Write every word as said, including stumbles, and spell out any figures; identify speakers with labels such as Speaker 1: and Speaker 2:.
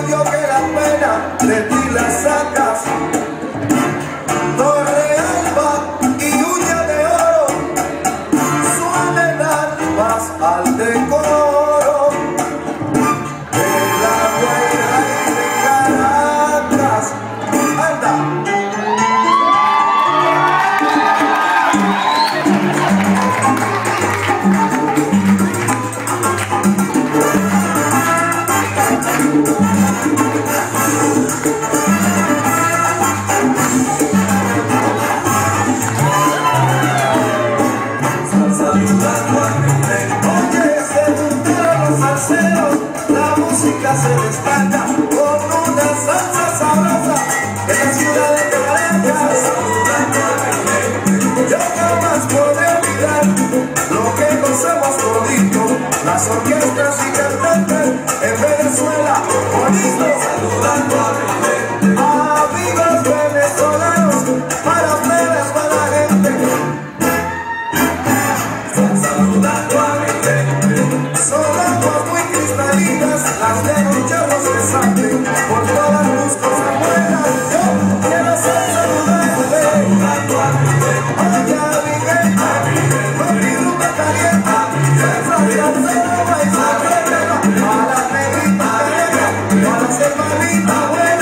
Speaker 1: odio que la pena de ti la sacas. Torre alba y uña de oro suelen dar más al decoro de la Guaira y de Caracas. Anda. La música se destaca con una salsa sabrosa en la ciudad de Caracas. Yo jamás podré olvidar lo que gozamos todito, las orquestas y cantantes en Venezuela. Bonito, saludando a mi gente, amigos venezolanos, para ustedes, para la gente. Saludando a mi gente, son aguas muy cristalinas, las de los charros de sangre, por todas tus cosas buenas. Yo quiero ser saludante, saludando a mi gente, oye a mi gente, con mi rumba caliente, salsa, salsero, baila, reggae, para la negrita, para las hermanitas buenas.